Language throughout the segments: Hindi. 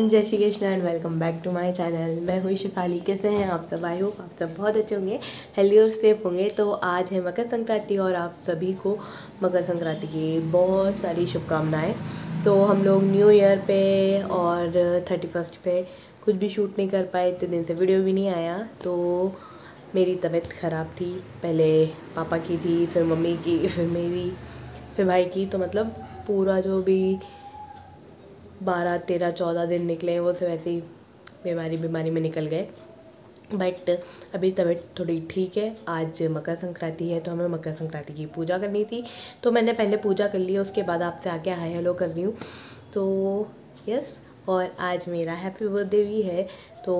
एवरीवन, जय Shri Krishna and welcome back to my channel. मैं हूँ शिफाली। कैसे हैं आप सब? आई होप आप सब बहुत अच्छे होंगे, हेल्दी और सेफ होंगे। तो आज है मकर संक्रांति और आप सभी को मकर संक्रांति की बहुत सारी शुभकामनाएं। तो हम लोग न्यू ईयर पे और 31 पे कुछ भी शूट नहीं कर पाए, इतने दिन से वीडियो भी नहीं आया। तो मेरी तबीयत ख़राब थी, पहले पापा की थी, फिर मम्मी की, फिर मेरी, फिर भाई की। तो मतलब पूरा जो भी 12, 13, 14 दिन निकले वो सब ऐसे ही बीमारी में निकल गए। बट अभी तबीयत थोड़ी ठीक है। आज मकर संक्रांति है तो हमें मकर संक्रांति की पूजा करनी थी, तो मैंने पहले पूजा कर ली, उसके बाद आपसे आके हाय हेलो कर रही हूँ। तो यस, और आज मेरा हैप्पी बर्थडे भी है। तो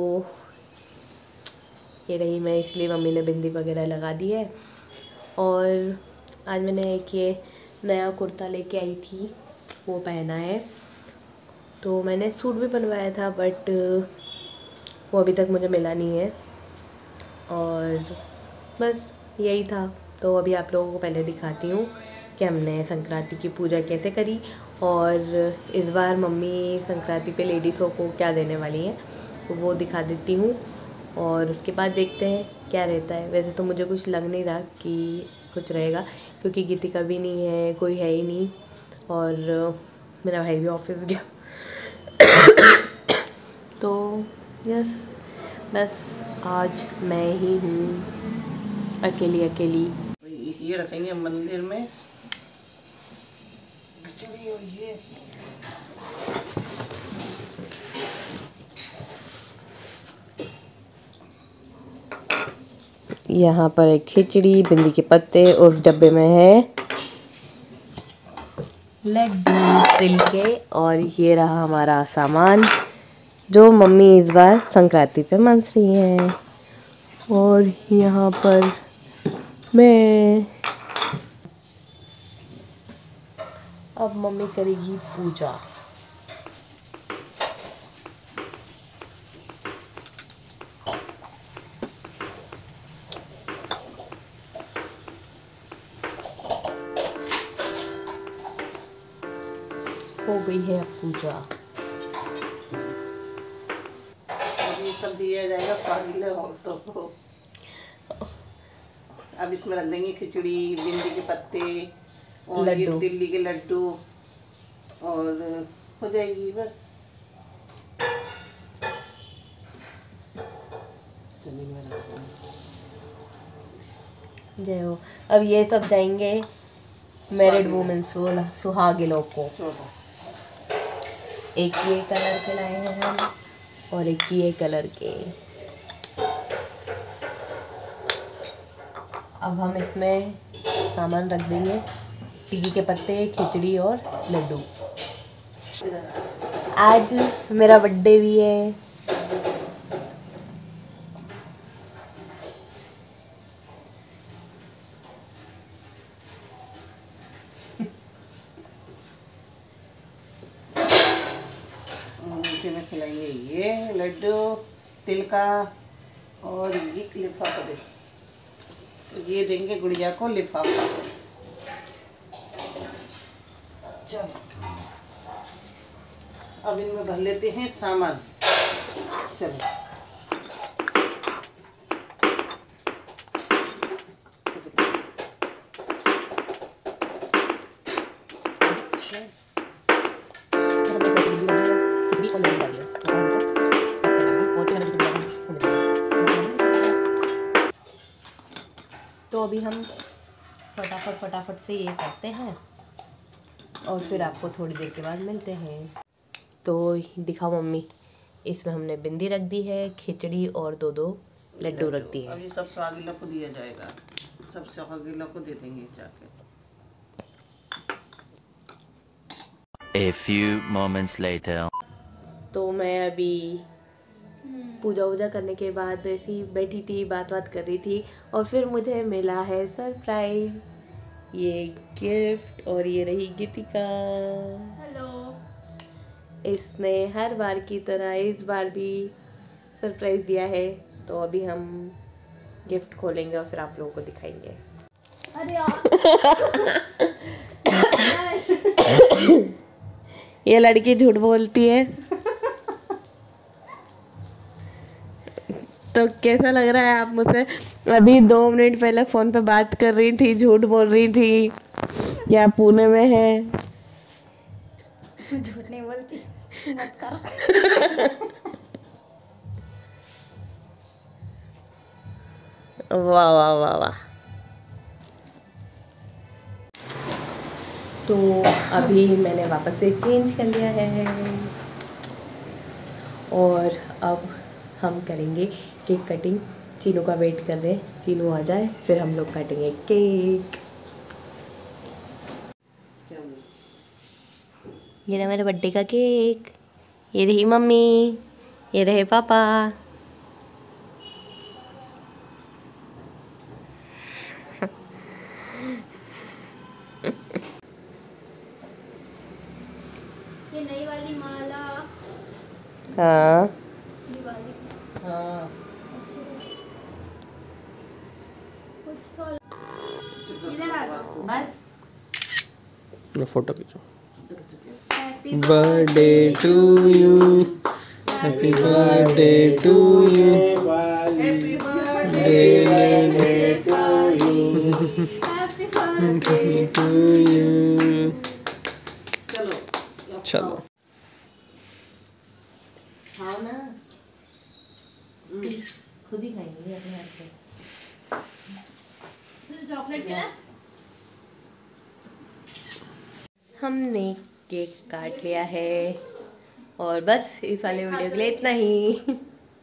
ये रही मैं, इसलिए मम्मी ने बिंदी वगैरह लगा दी है। और आज मैंने एक ये नया कुर्ता लेके आई थी, वो पहना है। तो मैंने सूट भी बनवाया था बट वो अभी तक मुझे मिला नहीं है, और बस यही था। तो अभी आप लोगों को पहले दिखाती हूँ कि हमने संक्रांति की पूजा कैसे करी, और इस बार मम्मी संक्रांति पे लेडीज़ों को क्या देने वाली हैं तो वो दिखा देती हूँ। और उसके बाद देखते हैं क्या रहता है। वैसे तो मुझे कुछ लग नहीं रहा कि कुछ रहेगा, क्योंकि गीतिका भी नहीं है, कोई है ही नहीं, और मेरा भाई भी ऑफिस गया। तो यस, बस आज मैं ही हूँ अकेली। ये रखेंगे मंदिर में। यहाँ पर एक खिचड़ी, बिंदी के पत्ते, उस डब्बे में है लड्डू तिल के, और ये रहा हमारा सामान जो मम्मी इस बार संक्रांति पे मंस रही हैं। और यहाँ पर मैं, अब मम्मी करेगी पूजा। हो गई है अब पूजा। ये सब दिया जाएगा पागल औरतों को। अब इसमें रख देंगे खिचड़ी, बिंदी के पत्ते और ये दिल्ली के लड्डू, और हो जाएगी बस। जय हो। अब ये सब जाएंगे मैरिड वुमेन, सुहागी लोग को। एक ये कलर के लाए हैं हम, और एक ये कलर के। अब हम इसमें सामान रख देंगे, टिक्की के पत्ते, खिचड़ी और लड्डू। आज मेरा बर्थडे भी है। में खिलाएंगे ये लड्डू तिल का, और ये लिफाफा दे, ये देंगे गुड़िया को लिफाफा। चलो अब इनमें भर लेते हैं सामान। चलो तो अभी हम फटाफट से ये करते हैं, और फिर आपको थोड़ी देर के बाद मिलते हैं। तो दिखाओ मम्मी, इसमें हमने बिंदी रख दी है, खिचड़ी और दो लड्डू रख दिए। अभी सब सुहागिनों को दिया जाएगा, सब सुहागिनों को दे देंगे जाके। A few moments later. तो मैं अभी पूजा करने के बाद ऐसी बैठी थी, बात कर रही थी, और फिर मुझे मिला है सरप्राइज, ये गिफ्ट। और ये रही गीतिका। हेलो। इसने हर बार की तरह इस बार भी सरप्राइज दिया है। तो अभी हम गिफ्ट खोलेंगे और फिर आप लोगों को दिखाएंगे। अरे यार। ये लड़की झूठ बोलती है। तो कैसा लग रहा है? आप मुझसे अभी 2 मिनट पहले फ़ोन पे बात कर रही थी, झूठ बोल रही थी कि आप पुणे में है। झूठ नहीं बोलती, मत करो। वाह वाह वाह वाह। तो अभी मैंने वापस से चेंज कर लिया है और अब हम करेंगे केक कटिंग। चीनू का वेट कर रहे हैं, चीनू आ जाए फिर हम लोग काटेंगे केक। ये रहा मेरे बर्थडे का केक, ये रही मम्मी, ये रहे पापा। ये नई वाली माला हाँ दिवाली हाँ कुछ तो इधर आ जाओ। बस फोटो खींचो। Happy birthday to you, happy birthday to you, happy birthday happy birthday to you. चलो चलो खाओ ना, खुद ही खाएंगे अपने हाथ से। चॉकलेट के ना हमने केक काट लिया है और बस इस वाले वीडियो के लिए इतना ही।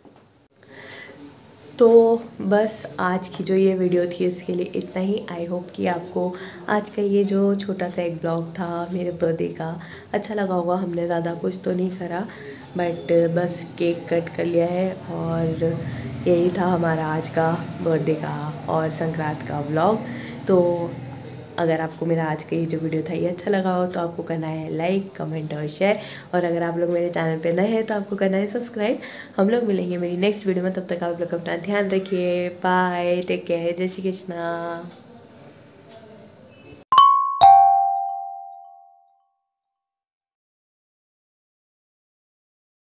तो बस आज की जो ये वीडियो थी इसके लिए इतना ही। आई होप कि आपको आज का ये जो छोटा सा एक ब्लॉग था मेरे बर्थडे का अच्छा लगा होगा। हमने ज़्यादा कुछ तो नहीं करा बट बस केक कट कर लिया है और यही था हमारा आज का बर्थडे का और संक्रांत का ब्लॉग। तो अगर आपको मेरा आज का ये जो वीडियो था ये अच्छा लगा हो तो आपको करना है लाइक, कमेंट और शेयर। और अगर आप लोग मेरे चैनल पे नए हैं तो आपको करना है सब्सक्राइब। हम लोग मिलेंगे मेरी नेक्स्ट वीडियो में, तब तक आप लोग अपना ध्यान रखिए। बाय, टेक केयर, जय श्री कृष्णा।